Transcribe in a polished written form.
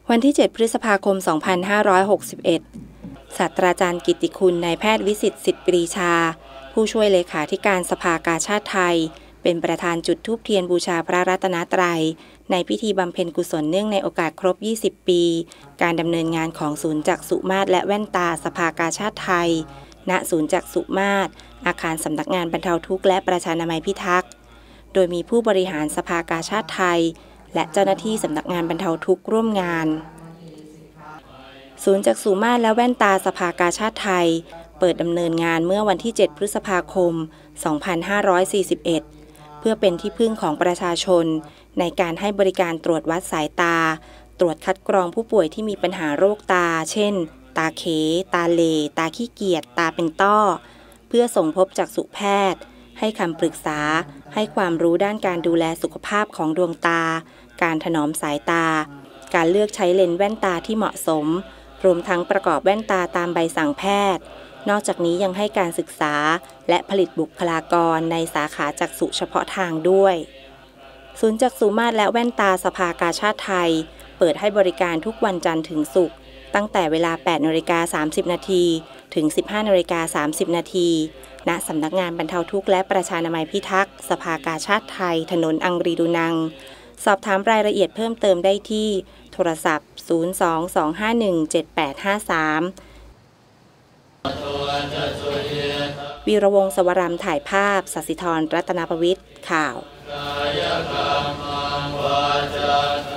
วันที่ 7 พฤษภาคม 2561 ศาสตราจารย์กิตติคุณนายแพทย์วิสิทธิ์ สิทธิปรีชา ผู้ช่วยเลขาธิการสภากาชาดไทย เป็นประธานจุดธูปเทียนบูชาพระรัตนตรัยในพิธีบำเพ็ญกุศลเนื่องในโอกาสครบ 20 ปี การดำเนินงานของศูนย์จักษุมาตรและแว่นตาสภากาชาดไทย ณ ศูนย์จักษุมาตร อาคารสำนักงานบรรเทาทุกข์และประชานามัยพิทักษ์ โดยมีผู้บริหารสภากาชาดไทยและเจ้าหน้าที่สำนักงานบรรเทาทุกข์ร่วมงานศูนย์จักษุมาตรและแว่นตาสภากาชาดไทยเปิดดำเนินงานเมื่อวันที่ 7 พฤษภาคม 2541 เพื่อเป็นที่พึ่งของประชาชนในการให้บริการตรวจวัดสายตาตรวจคัดกรองผู้ป่วยที่มีปัญหาโรคตาเช่นตาเขตาเหล่ตาขี้เกียจตาเป็นต้อเพื่อส่งพบจักษุแพทย์ให้คำปรึกษาให้ความรู้ด้านการดูแลสุขภาพของดวงตาการถนอมสายตาการเลือกใช้เลนส์แว่นตาที่เหมาะสมรวมทั้งประกอบแว่นตาตามใบสั่งแพทย์นอกจากนี้ยังให้การศึกษาและผลิตบุคลากรในสาขาจักษุเฉพาะทางด้วยศูนย์จักษุมาตรและแว่นตาสภากาชาดไทยเปิดให้บริการทุกวันจันทร์ถึงศุกร์ตั้งแต่เวลา 8:30 น. ถึง 15:30 น. ณ สำนักงานบรรเทาทุกข์และประชานามัยพิทักษ์สภากาชาดไทยถนนอังรีดูนังสอบถามรายละเอียดเพิ่มเติมได้ที่โทรศัพท์ 022517853 วีรวงศ์ สวรำถ่ายภาพ ศศิธร รัตนประวิตรข่าว